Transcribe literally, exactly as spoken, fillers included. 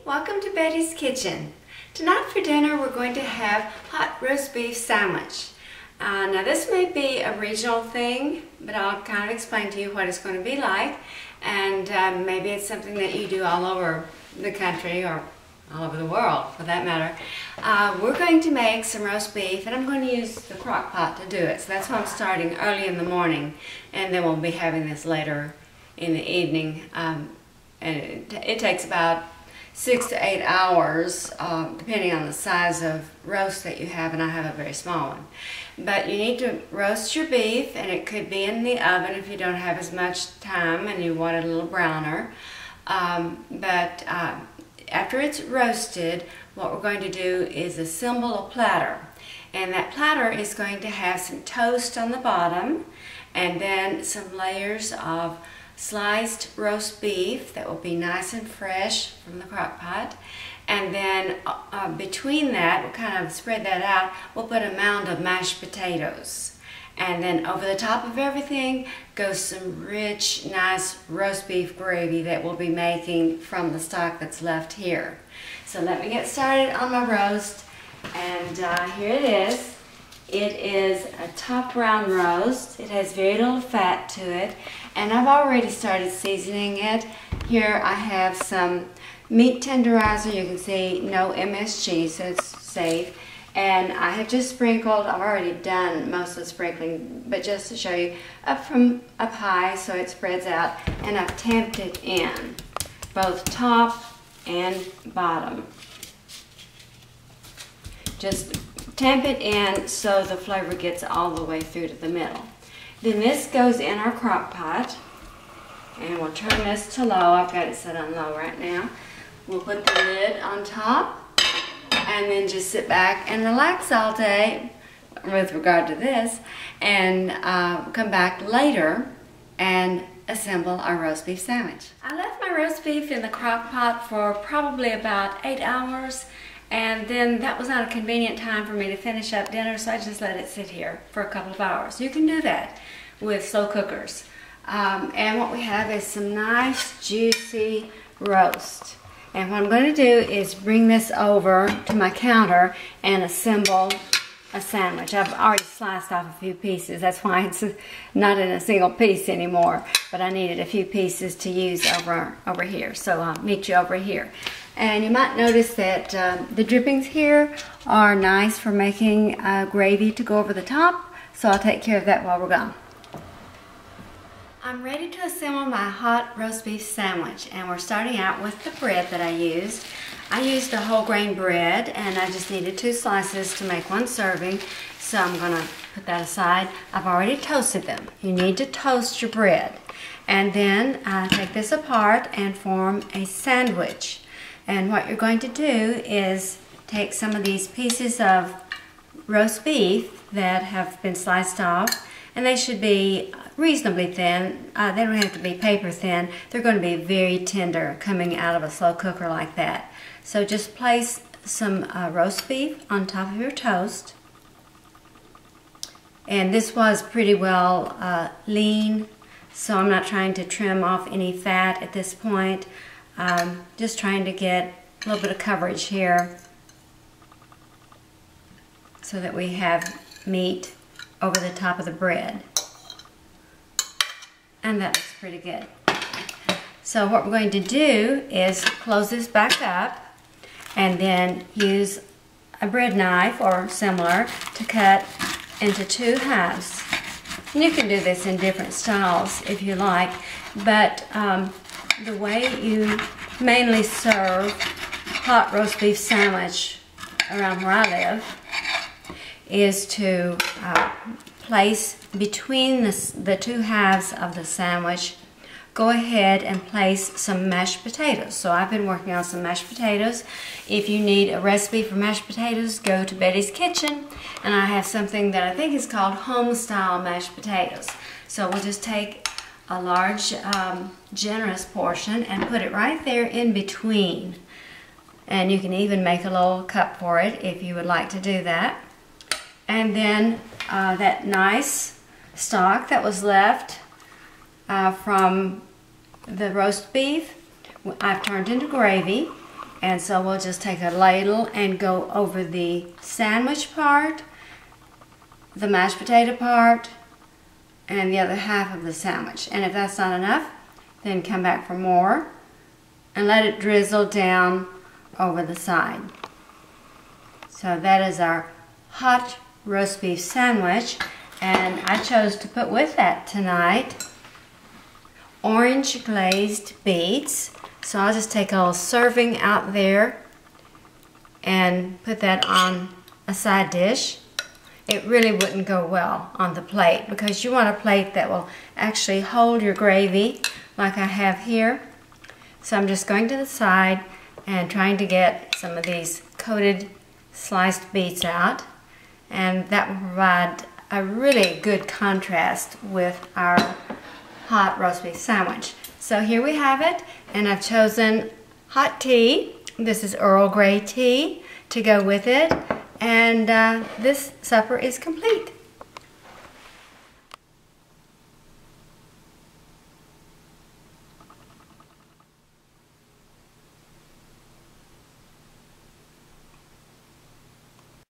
welcome to Betty's Kitchen. Tonight for dinner we're going to have hot roast beef sandwich. Uh, now this may be a regional thing, but I'll kind of explain to you what it's going to be like, and uh, maybe it's something that you do all over the country or all over the world for that matter. Uh, we're going to make some roast beef, and I'm going to use the crock pot to do it, so that's why I'm starting early in the morning, and then we'll be having this later in the evening. Um, and it, it takes about six to eight hours, uh, depending on the size of roast that you have, and I have a very small one. But you need to roast your beef, and it could be in the oven if you don't have as much time and you want it a little browner. Um, but uh, after it's roasted, what we're going to do is assemble a platter. And that platter is going to have some toast on the bottom, and then some layers of sliced roast beef that will be nice and fresh from the crock pot. And then uh, between that, we'll kind of spread that out, we'll put a mound of mashed potatoes. And then over the top of everything goes some rich, nice roast beef gravy that we'll be making from the stock that's left here. So let me get started on my roast. And uh, here it is. It is a top round roast. It has very little fat to it. And I've already started seasoning it. Here I have some meat tenderizer. You can see no M S G, so it's safe. And I have just sprinkled, I've already done most of the sprinkling, but just to show you, up from up high so it spreads out. And I've tamped it in, both top and bottom. Just tamp it in so the flavor gets all the way through to the middle. Then this goes in our crock pot, and we'll turn this to low. I've got it set on low right now. We'll put the lid on top, and then just sit back and relax all day with regard to this, and uh, come back later and assemble our roast beef sandwich. I left my roast beef in the crock pot for probably about eight hours. And then that was not a convenient time for me to finish up dinner, so I just let it sit here for a couple of hours. You can do that with slow cookers. Um, and what we have is some nice, juicy roast. And what I'm going to do is bring this over to my counter and assemble a sandwich. I've already sliced off a few pieces. That's why it's not in a single piece anymore. But I needed a few pieces to use over, over here. So I'll meet you over here. And you might notice that um, the drippings here are nice for making uh, gravy to go over the top, so I'll take care of that while we're gone. I'm ready to assemble my hot roast beef sandwich, and we're starting out with the bread that I used. I used a whole grain bread, and I just needed two slices to make one serving, so I'm going to put that aside. I've already toasted them. You need to toast your bread. And then uh, take this apart and form a sandwich. And what you're going to do is take some of these pieces of roast beef that have been sliced off, and they should be reasonably thin. Uh, they don't have to be paper thin. They're going to be very tender coming out of a slow cooker like that. So just place some uh, roast beef on top of your toast. And this was pretty well uh, lean, so I'm not trying to trim off any fat at this point. Um, just trying to get a little bit of coverage here so that we have meat over the top of the bread. And that looks pretty good. So what we're going to do is close this back up and then use a bread knife or similar to cut into two halves. And you can do this in different styles if you like, but um, the way you mainly serve hot roast beef sandwich around where I live is to uh, place between the, the two halves of the sandwich, go ahead and place some mashed potatoes. So I've been working on some mashed potatoes. If you need a recipe for mashed potatoes, go to Betty's Kitchen, and I have something that I think is called Homestyle mashed potatoes. So we'll just take a large, um, generous portion and put it right there in between. And you can even make a little cup for it if you would like to do that. And then uh, that nice stock that was left uh, from the roast beef, I've turned into gravy. And so we'll just take a ladle and go over the sandwich part, the mashed potato part, and the other half of the sandwich. And if that's not enough, then come back for more and let it drizzle down over the side. So that is our hot roast beef sandwich, and I chose to put with that tonight orange glazed beets. So I'll just take a little serving out there and put that on a side dish. It really wouldn't go well on the plate because you want a plate that will actually hold your gravy like I have here. So I'm just going to the side and trying to get some of these coated sliced beets out, and that will provide a really good contrast with our hot roast beef sandwich. So here we have it, and I've chosen hot tea. This is Earl Grey tea to go with it, and uh, this supper is complete.